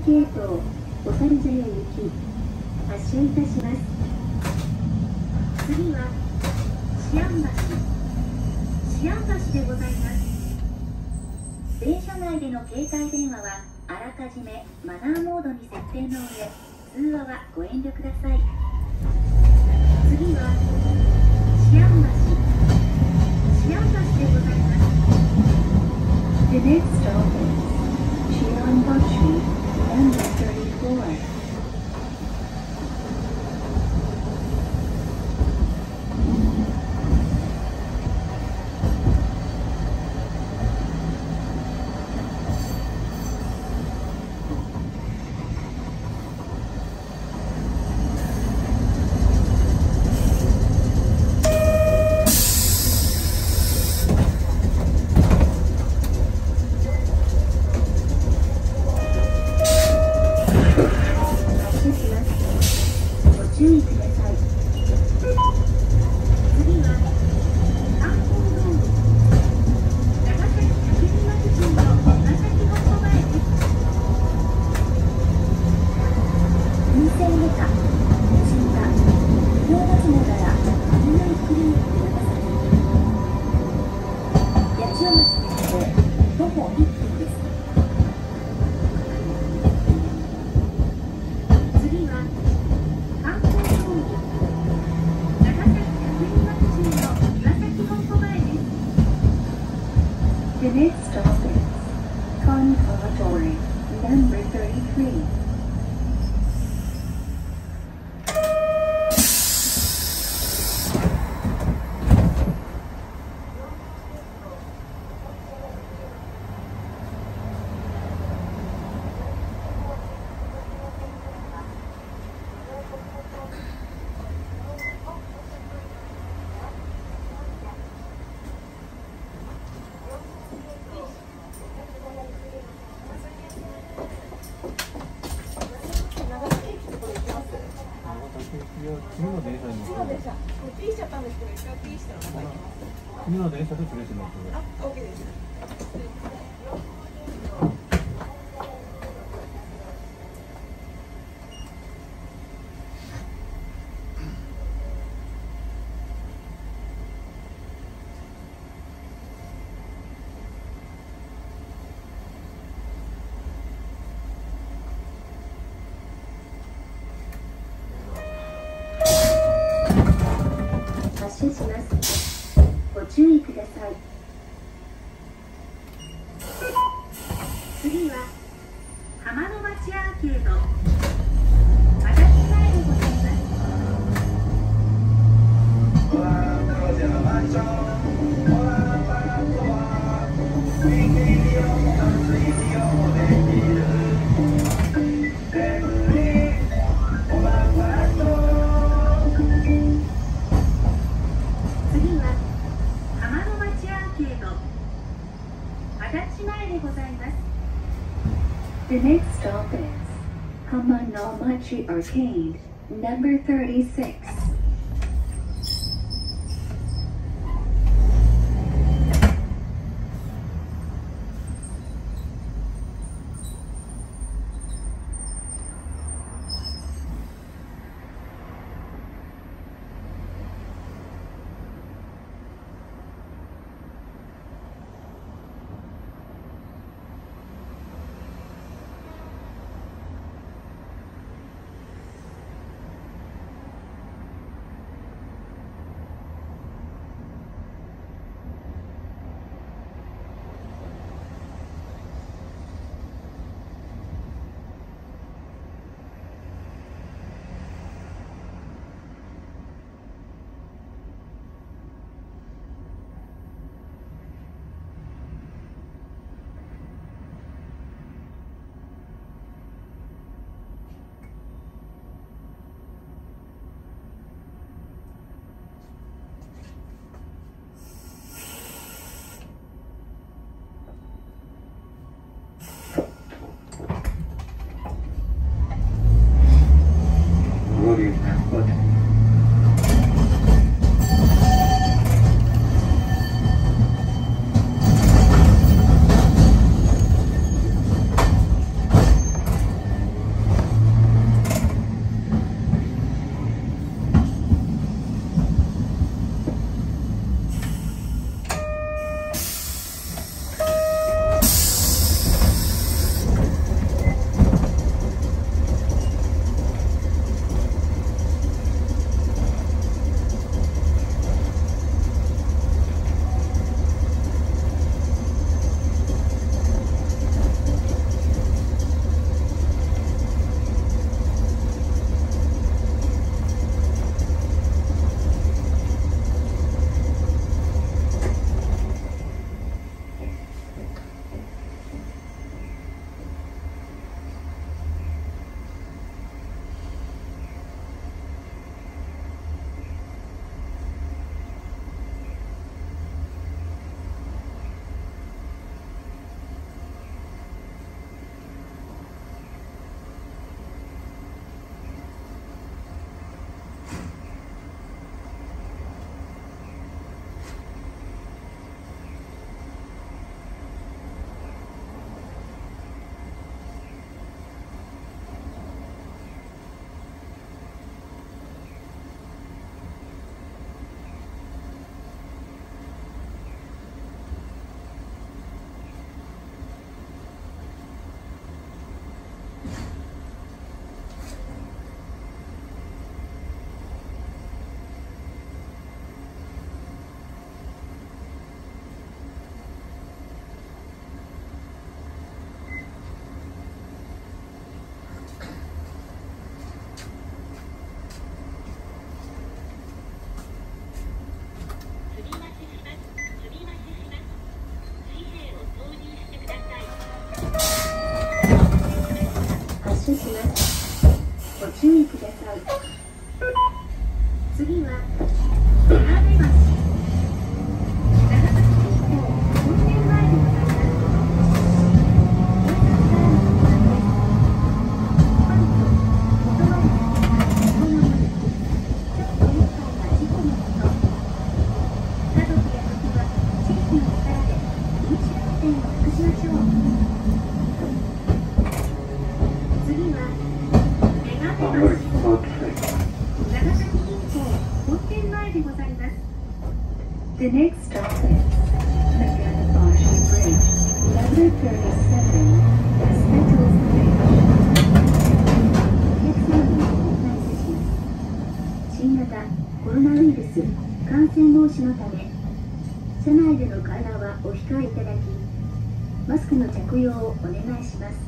系統小猿茶屋行き発車いたします。次は思案橋でございます。電車内での携帯電話はあらかじめマナーモードに設定の上、通話はご遠慮ください。次は思案橋でございます。The next stop is Chianbashi, number 34. The next stop is Conservatory, number 33. 次の電車に乗って。 ピーしちゃったんですけど、一回ピーしたらまた行きます。 次の電車で連れて乗って。 あ、OK です。 発車します。ご注意ください。次は浜の町アーケード足立前でございます。The next stop is Hamanomachi Arcade, number 36. 車します。ご注意ください。次は長部橋、長崎空港本店前でございます。The next stop is Naganabashi Bridge, number 37, Speckles Bridge. お客様にお願いいたします。新型コロナウイルス感染防止のため、車内での会話はお控えいただき、マスクの着用をお願いします。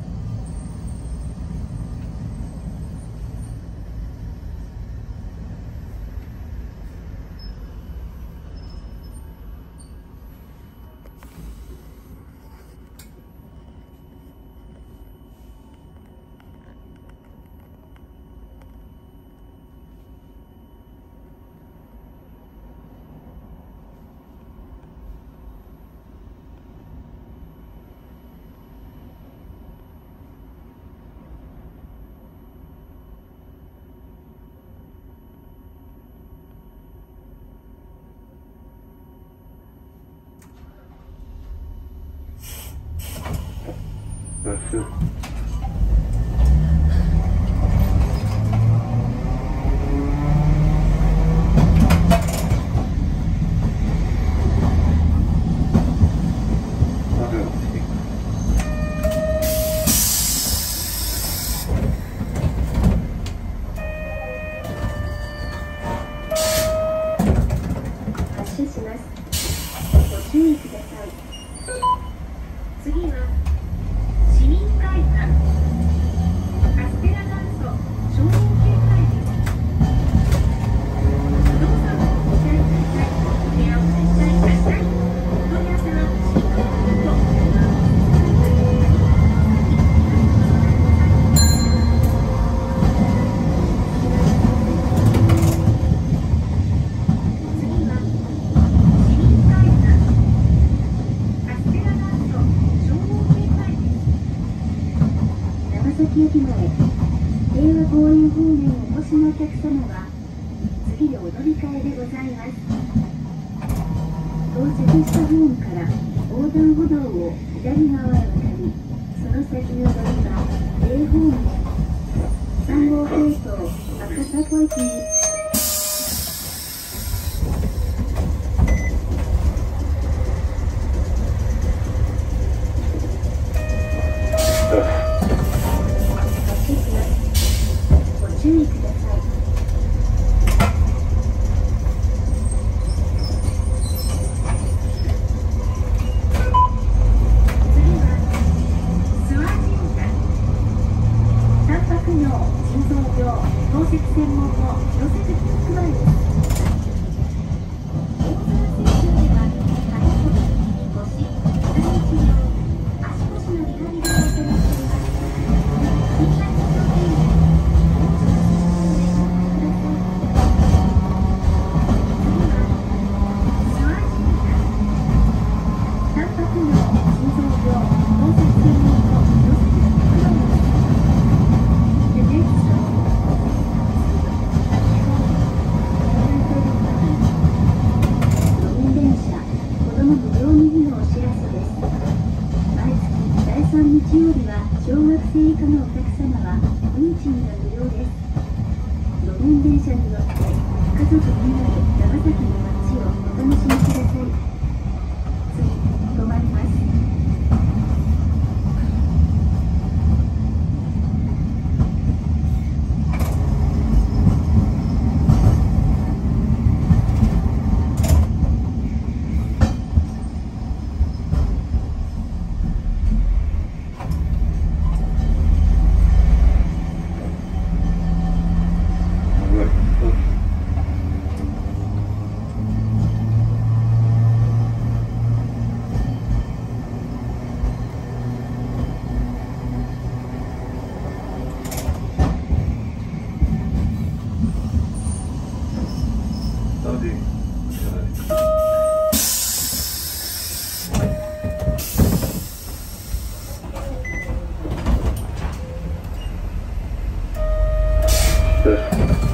駅前、平和公園方面をお越しのお客様は、次でお乗り換えでございます。到着したホームから横断歩道を左側へ渡り、その先の乗り場、Aホームへ、3号系統赤坂駅に注意ください。次は諏訪神社。タンパク尿、腎臓病、透析専門の広瀬口特売です。大空選手では肩こり、腰、膝の治療、足腰のリハビリを行っています。診断の条件で日曜日は小学生以下のお客様は運賃が無料です。路面電車に乗って家族みんなで長崎の街をお楽しみください。次、止まります。 です。